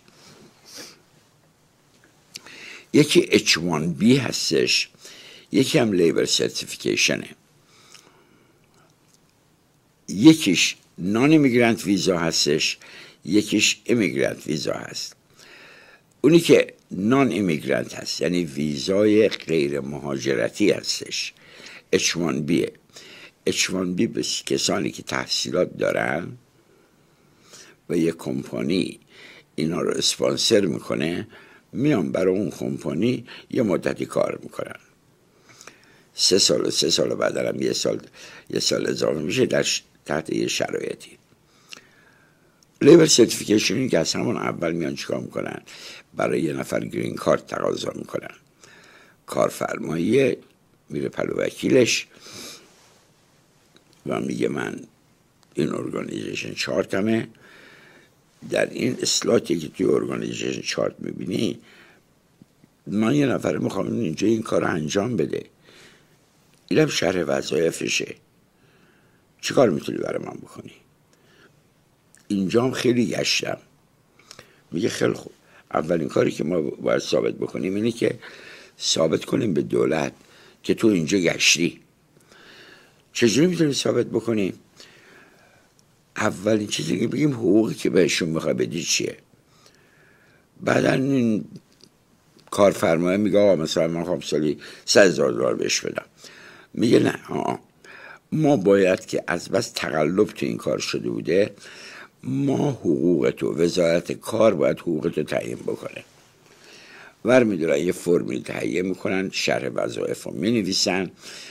یکی اچ وان بی هستش، یکی هم لیبر سرتیفیکیشنه. یکیش نان ایمیگرنت ویزا هستش، یکیش ایمیگرنت ویزا هست. اونی که نان ایمیگرنت هست یعنی ویزای غیر مهاجرتی هستش، اچ وان بیه. اچ وان بی به کسانی که تحصیلات دارن و یک کمپانی اینا رو اسپانسر میکنه، میان برای اون کمپانی یه مدتی کار میکنن، سه سال و سه سال بعد هم یه سال یه سال اضافه میشه در تحت یه شرایطی. لیبر سرتیفیکیشنی که از همون اول میان چیکار میکنن؟ برای یه نفر گرین کارت تقاضا میکنن. کارفرمایی میره پلو وکیلش و میگه من این ارگانیزیشن چارتمه، در این اصلاحاتی که توی ارگانیزیشن چارت میبینی من یه نفر میخوام اینجا این کار انجام بده، اینم شرح وظایفشه، چی کار میتونی برای من بکنی؟ اینجا هم خیلی گشتم. میگه خیلی خوب، اولین کاری که ما باید ثابت بکنیم اینه که ثابت کنیم به دولت که تو اینجا گشتی. چجوری میتونیم ثابت بکنیم؟ اولین چیزی که بگیم حقوقی که بهشون میخوای بدی چیه. بعدا این کارفرمای میگه آقا مثلا من خواهم سالی سه هزار دلار بهش بدم. میگه نه، آه. ما باید که از بس تقلب تو این کار شده بوده، ما حقوق تو، وزارت کار باید حقوق تو تعیین بکنه. ور میدارن یه فرمی تهیه میکنن، شرح وظایف رو مینویسن،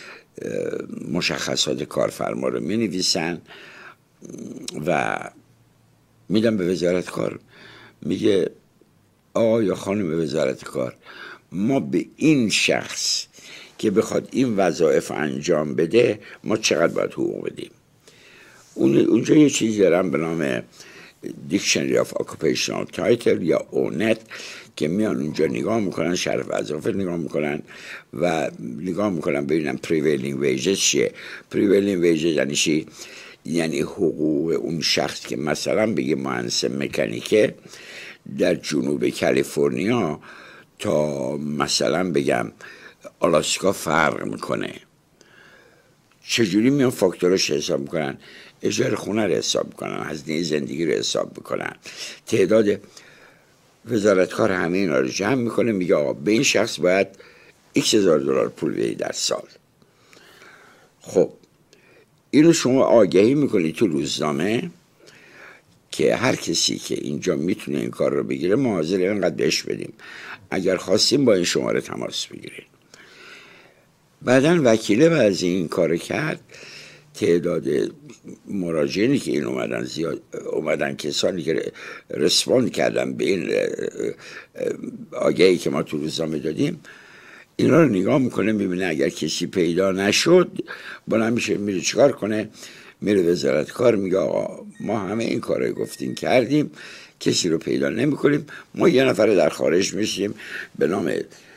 مشخصات کارفرما رو مینویسن و میدن به وزارت کار. میگه آقا یا خانم وزارت کار، ما به این شخص که بخواد این وظایف انجام بده ما چقدر باید حقوق بدیم. اون اونجا یه چیزی دارن به نام دیکشنری آف اکوپیشنال تایتل یا اونت که میان اونجا نگاه میکنن، شرح وظایف نگاه میکنن و نگاه میکنن ببینن پریویلینگ ویجز چیه. پریویلینگ ویجز یعنی چی؟ یعنی حقوق اون شخص که مثلا بگه مهندس مکانیکه در جنوب کالیفرنیا تا مثلا بگم آلاسکا فرق میکنه. چجوری میان فاکتورش حساب میکنن؟ اجاره خونه رو حساب میکنن، هزینه زندگی رو حساب میکنن، تعداد. وزارت کار همه اینا رو جمع میکنه، میگه آقا به این شخص باید ایکس هزار دلار پول بدی در سال. خب اینو شما آگهی میکنی تو روزنامه که هر کسی که اینجا میتونه این کار رو بگیره ما حاضر اینقدر بهش بدیم، اگر خواستیم با این شماره تماس بگیریم. بعدن وکیله بعد از این کار کرد، تعداد مراجعینی که این اومدن زیاد اومدن، کسانی که رسپاند کردن به این آگهی که ما تو روزنامه دادیم، اینا رو نگاه میکنه، میبینه اگر کسی پیدا نشد بلند میشه میره چیکار کنه؟ میره وزارت کار، میگه آقا ما همه این کارو گفتیم کردیم، کسی رو پیدا نمیکنیم، ما یه نفر در خارج میشیم به نام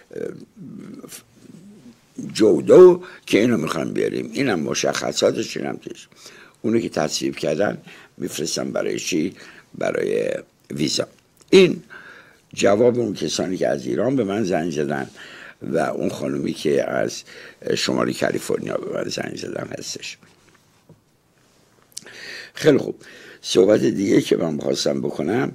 جودو که اینو میخوام بیاریم، اینم مشخصاتش، اینم توش. اونو که تصویب کردن میفرستن برای چی؟ برای ویزا. این جواب اون کسانی که از ایران به من زنگ زدن و اون خانومی که از شمال کالیفرنیا به من زنگ زدن هستش. خیلی خوب، صحبت دیگه که من خواستم بکنم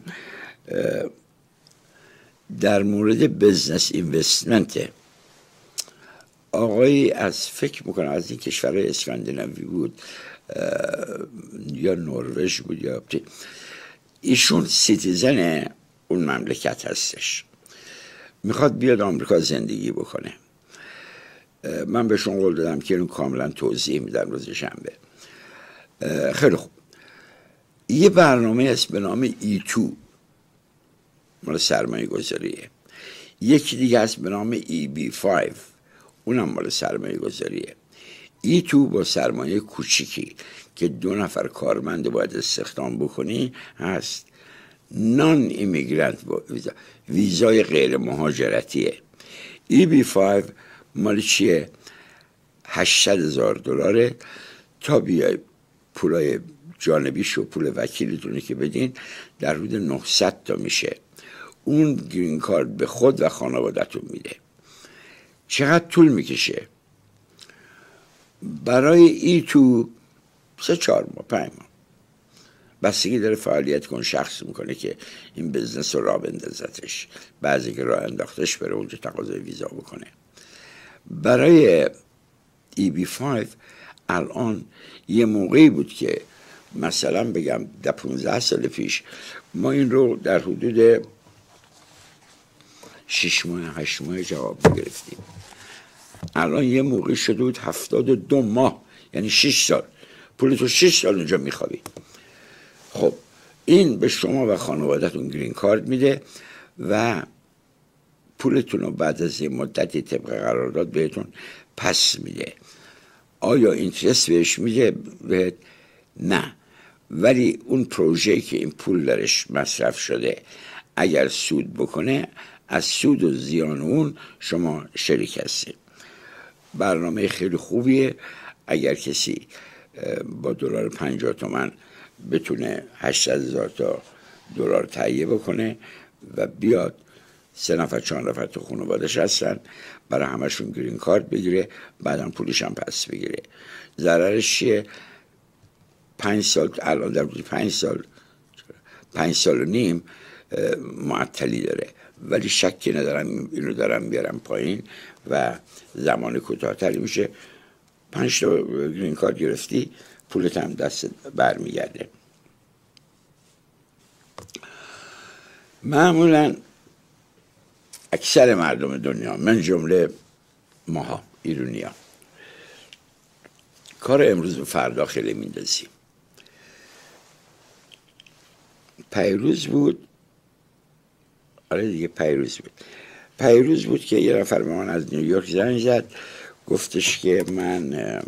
در مورد بزنس اینوستمنت. آقایی از فکر میکنم از این کشورهای اسکاندیناوی بود یا نروژ بود یا ایشون سیتیزن اون مملکت هستش، میخواد بیاد آمریکا زندگی بکنه. من بهشون قول دادم که اینو کاملا توضیح میدم روز شنبه. خیلی خوب، یه برنامه هست به نام ای تو مال سرمایه گذاریه، یکی دیگه هست به نام ای بی پنج اونم مال سرمایه گذاریه. ای تو با سرمایه کوچیکی که دو نفر کارمند باید استخدام بکنی هست. نان ایمیگرنت ویزا، ویزای غیر مهاجرتیه. ای بی پنج مال چیه؟ هشتصد هزار دلاره تا بیای پولای جانبیش و پول وکیلتونه که بدین در حدود نهصد تا میشه. اون گرین کارت به خود و خانوادتون میده. چقدر طول میکشه؟ برای ای تو سه چهار ماه پنج ماه. بستگی داره فعالیت کن شخص میکنه که این بزنس رو راه بندازتش، بعضی که راه انداختش بره اونجا تقاضای ویزا بکنه. برای ای بی پنج الان یه موقعی بود که مثلا بگم ده پونزده سال پیش ما این رو در حدود شش ماه هشت ماه جواب گرفتیم. الان یه موقعی شده بود هفتاد و دو ماه، یعنی شش سال پولتو شش سال اونجا میخوابی. خب این به شما و خانوادتون گرین کارت میده و پولتون رو بعد از یه مدتی طبق قرارداد بهتون پس میده. آیا اینترست بهش میده؟ بهت نه، ولی اون پروژه‌ای که این پول درش مصرف شده اگر سود بکنه از سود و زیان اون شما شریک هستید. برنامه خیلی خوبیه. اگر کسی با دلار پنجاه تومن بتونه هشتصد هزار تا دلار تهیه بکنه و بیاد، سه نفر چهار نفر تو خانواده‌اش هستن، برای همشون گرین کارت بگیره، بعدم پولش هم پس بگیره. ضررش چیه؟ پنج سال الان در حدود پنج سال پنج سال و نیم معطلی داره، ولی شکی ندارم اینو دارم بیارم پایین و زمان کوتاه‌تری میشه. پنج تا گرین کارت گرفتی، پولت هم دست برمیگرده. معمولا اکثر مردم دنیا، من جمله ماها ایرونیا، کار امروز و فردا خیلی میندازیم. پیروز بود، آره دیگه پیروز بود پیروز بود که یه نفر به من از نیویورک زنگ زد، گفتش که من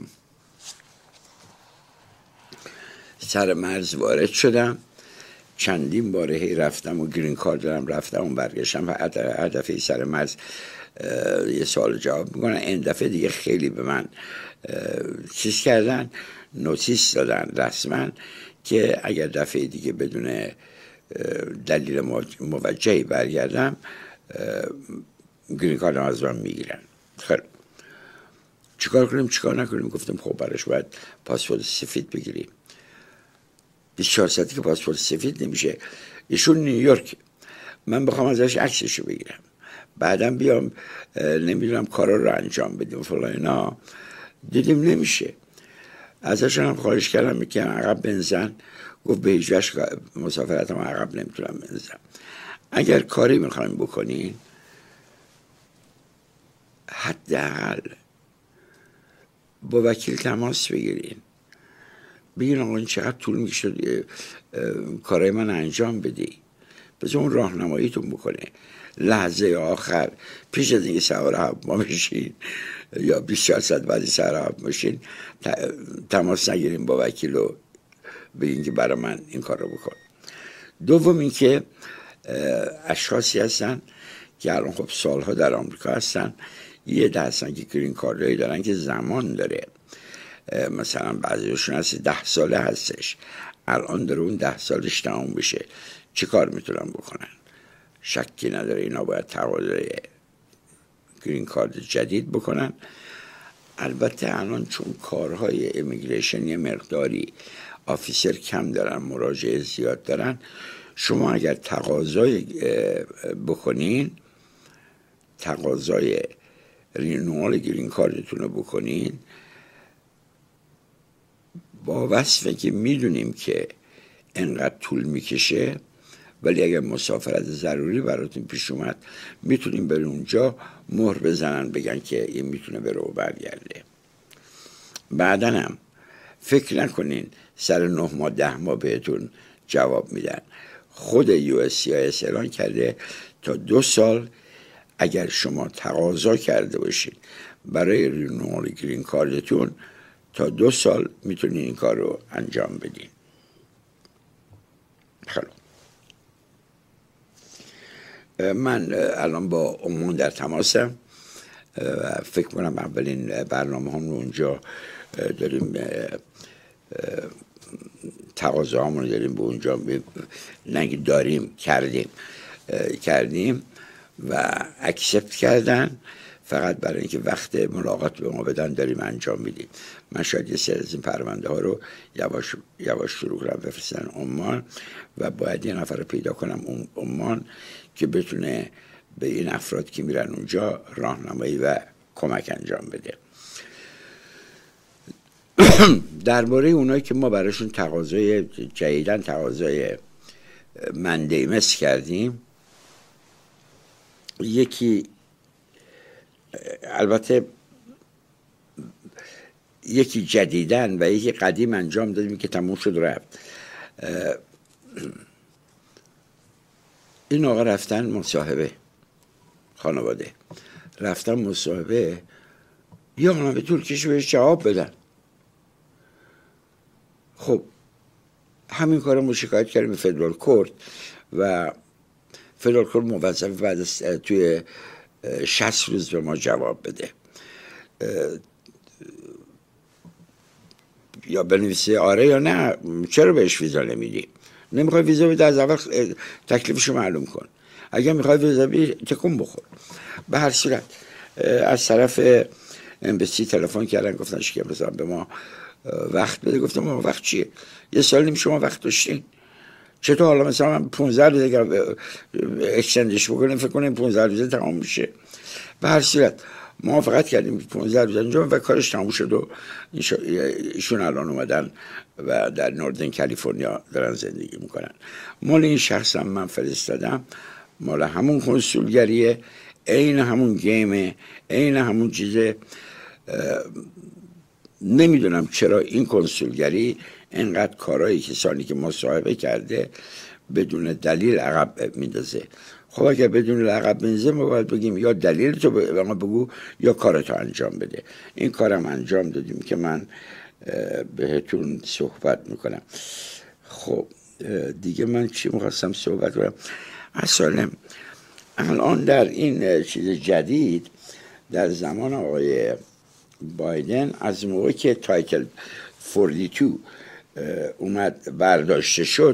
سر مرز وارد شدم، چندین باره هی رفتم و گرین کارت دارم رفتم و برگشتم و هر دفعه سر مرز یه سوال جواب میکنن. این دفعه دیگه خیلی به من چیز کردن، نوتیس دادن رسما که اگر دفعه دیگه بدون دلیل موجهی برگردم گرین کارت از من میگیرن. خیلی چیکار کنیم چیکار نکنیم؟ گفتم خب براش باید پاسپورت سفید بگیریم. بیست و چهار ساعتی که پاسپورت سفید نمیشه. ایشون نیویورک، من بخوام ازش عکسشو بگیرم، بعدم بیام نمیدونم کارا رو انجام بدیم فلان اینا، دیدیم نمیشه. ازش هم خواهش کردم میگم عقب بنزن، گفت به هیچ وجه مسافرتم عقب نمیتونم بنزن. اگر کاری میخوایم بکنین حداقل با وکیل تماس بگیرین، بگین آقا این چقدر طول میکشه کارای من انجام بدی، بذار اون راهنماییتون بکنه. لحظه آخر پیش از اینکه سوار هواپیما بشین یا بیست و چهار ساعت بعدی سوار هواپیما بشین تماس نگیرین با وکیل و بگین که برای من این کار رو بکن. دوم این که اشخاصی هستن که الان خب سالها در آمریکا هستن، یه ده هستن که گرین کارتایی دارن که زمان داره، مثلا بعضیشون هست ده ساله هستش، الان داره اون ده سالش تمام بشه، چی کار میتونن بکنن؟ شکی نداره اینا باید تقاضای گرین کارت جدید بکنن. البته الان چون کارهای امیگریشن یه مقداری آفیسر کم دارن، مراجعه زیاد دارن، شما اگر تقاضای بکنین، تقاضای رینوال گرین کارتتون رو بکنین با وصفه که میدونیم که انقدر طول میکشه، ولی اگر مسافرت ضروری براتون پیش اومد میتونیم برای اونجا مهر بزنن بگن که این میتونه بره و برگرده. بعدن هم فکر نکنین سر نه ماه ده ماه بهتون جواب میدن. خود یو اس سی آی اس اعلان کرده تا دو سال اگر شما تقاضا کرده باشید برای رینوال گرین کارتتون، تا دو سال میتونین این کار رو انجام بدین. خیلی من الان با عموم در تماسم و فکر کنم اولین برنامه هم رو اونجا داریم، تقاضا همون داریم به اونجا، نگه داریم کردیم کردیم و اکسپت کردن. فقط برای اینکه وقت ملاقات به ما بدن داریم انجام میدیم. من شاید یه سری از این پرونده ها رو یواش یواش شروع کنم بفرستن عمان و باید یه نفر رو پیدا کنم اون عمان که بتونه به این افراد که میرن اونجا راهنمایی و کمک انجام بده. درباره اونایی که ما براشون تقاضای جدیدن تقاضای مندیمس کردیم، یکی البته یکی جدیدن و یکی قدیم انجام دادیم که تموم شد رفت. این آقا رفتن مصاحبه، خانواده رفتن مصاحبه، یا اونا به طول کشی بهش جواب بدن. خب همین کار ما شکایت کردیم به فدرال کورت و فدرال کورت موظف بعد از توی شصت روز به ما جواب بده، یا بنویسه آره یا نه، چرا بهش ویزا نمیدی؟ نمیخوای ویزا بده از اول تکلیفشو معلوم کن، اگر میخوای ویزا بدی تکون بخور. به هر صورت از طرف امبسی تلفن کردن، گفتنش که مثلا به ما وقت بده. گفتم ما وقت چیه؟ یه سال نیم شما وقت داشتین، چطور حالا مثلا من پونزده روز اگر اکسندش بکنیم فکر کنیم پونزده روزه تمام میشه؟ به هر صورت موافقت کردیم پونزده روز انجام و کارش تمام شد و ایشون الان اومدن و در نوردن کالیفرنیا دارن زندگی میکنن. مال این شخص هم من فرستادم، مال همون کنسولگریه، عین همون گیمه، عین همون چیزه. نمیدونم چرا این کنسولگری اینقدر کارهای کسانی که مصاحبه کرده بدون دلیل عقب میندازه. خب اگر بدون عقب میندازه ما باید بگیم یا دلیل تو به ما بگو یا کارتو انجام بده. این کارم انجام دادیم که من بهتون صحبت میکنم. خب دیگه من چی میخواستم صحبت کنم؟ اصلا الان در این چیز جدید در زمان آقای بایدن، از موقعی که تایتل چهل و دو اومد برداشته شد،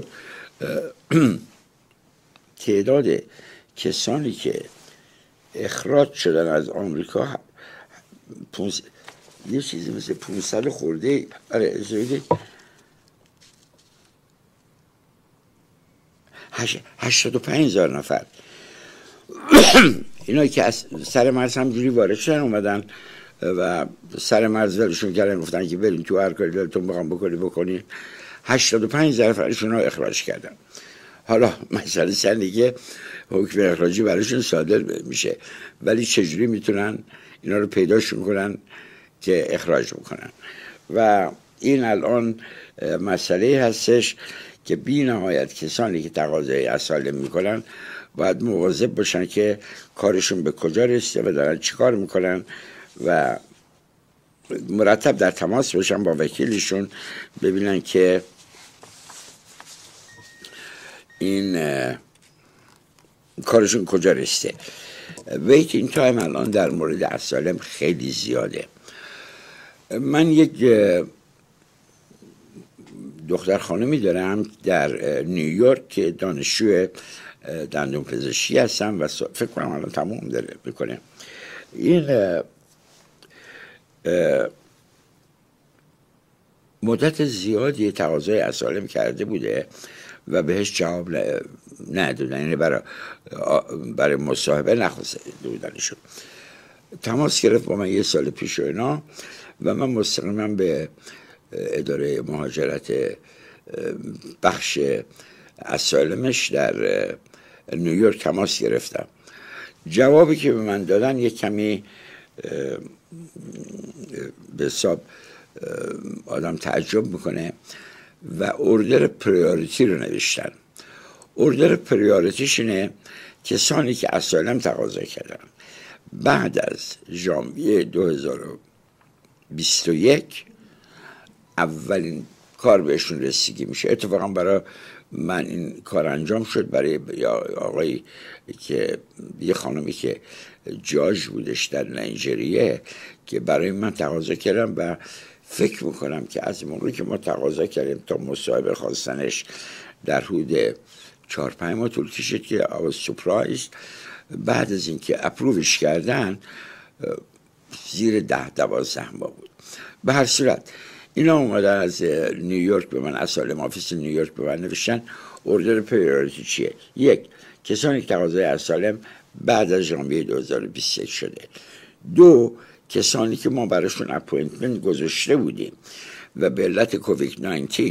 تعداد کسانی که اخراج شدن از آمریکا پونز... یه چیزی مثل پونصد خورده، آره هش... هشتاد و پنج هزار نفر اینایی که از سر مرز همجوری وارد شدن اومدن و سر مرز ولشون کردن، گفتن که بریم تو هر کاری دلتون بخوام بکنی بکنی. هشتاد و پنج هزار نفرشون رو اخراج کردن. حالا مسئله سر که حکم اخراجی براشون صادر میشه، ولی چجوری میتونن اینا رو پیداشون کنن که اخراج بکنن؟ و این الان مسئله هستش که بی نهایت کسانی که تقاضای اسایلم میکنن باید مواظب باشن که کارشون به کجا رسیده و دارن چی کار میکنن و مرتب در تماس باشن با وکیلشون، ببینن که این کارشون کجا رسیده. ویتینگ تایم الان در مورد اسایلم خیلی زیاده. من یک دختر خانمی دارم در نیویورک که دانشجو دندون پزشکی هستم و فکر کنم الان تموم داره میکنه. این مدت زیادی تقاضای اسایلم کرده بوده و بهش جواب ندادن، یعنی برای برای مصاحبه نخواسته بودنشون. تماس گرفت با من یه سال پیش و اینا و من مستقیما به اداره مهاجرت بخش اسایلمش در نیویورک تماس گرفتم. جوابی که به من دادن یک کمی به حساب آدم تعجب میکنه و اوردر پریوریتی رو نوشتن. اوردر پریوریتیش اینه کسانی که اسایلم تقاضا کردن بعد از ژانویه دو هزار و بیست و یک اولین کار بهشون رسیدگی میشه. اتفاقا برای من این کار انجام شد، برای یا آقایی که یه خانمی که جاج بودش در نیجریه که برای من تقاضا کردم و فکر میکنم که از موقعی که ما تقاضا کردیم تا مصاحبه خواستنش در حدود چهار پنج ماه طول کشید که I was surprised. بعد از اینکه اپرووش کردن زیر ده دوازده ماه بود. به هر صورت اینا اومدن از نیویورک به من، اسالم آفیس نیویورک به من نوشتن اوردر پریوریتی چیه. یک، کسانی که تقاضای اسالم بعد از ژانویه دو هزار و بیست و یک شده. دو، کسانی که ما براشون اپوینتمنت گذاشته بودیم و به علت کووید نوزده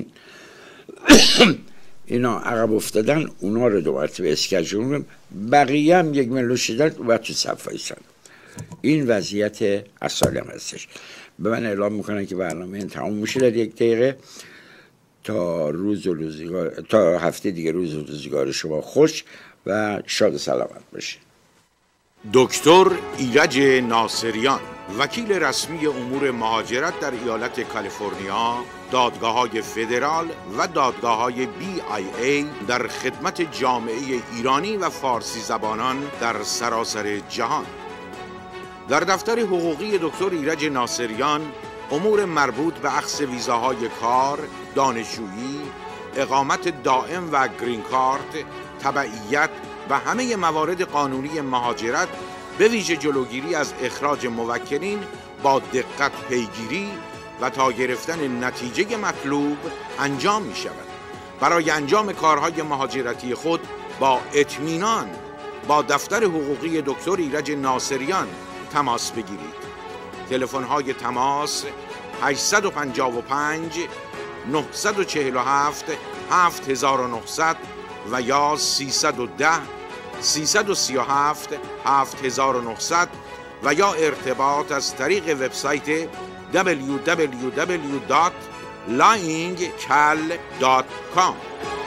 اینا عقب افتادن، اونا رو دو مرتبه اسکجول، بقیه هم یک ملو شدن و تو صف وایسن. این وضعیت اسالم هستش. به من اعلام میکنن که برنامه این تمام میشه در یک دقیقه. تا روز و روزگار، تا هفته دیگه روز و روزگار شما خوش و شاد و سلامت باشه. دکتر ایرج ناصریان، وکیل رسمی امور مهاجرت در ایالت کالیفرنیا، دادگاه‌های فدرال و دادگاه‌های بی آی ای در خدمت جامعه ایرانی و فارسی زبانان در سراسر جهان. در دفتر حقوقی دکتر ایرج ناصریان امور مربوط به اخذ ویزاهای کار، دانشجویی، اقامت دائم و گرین کارت، تبعیت و همه موارد قانونی مهاجرت به ویژه جلوگیری از اخراج موکلین با دقت پیگیری و تا گرفتن نتیجه مطلوب انجام می شود. برای انجام کارهای مهاجرتی خود با اطمینان با دفتر حقوقی دکتر ایرج ناصریان تماس بگیرید. تلفن‌های تماس هشت پنج پنج نه چهار هفت هفت نه صفر صفر و یا سیصد و ده سیصد و سی و هفت هفت نه صفر صفر و یا ارتباط از طریق وبسایت دبلیو دبلیو دبلیو دات لاینگ کل دات کام.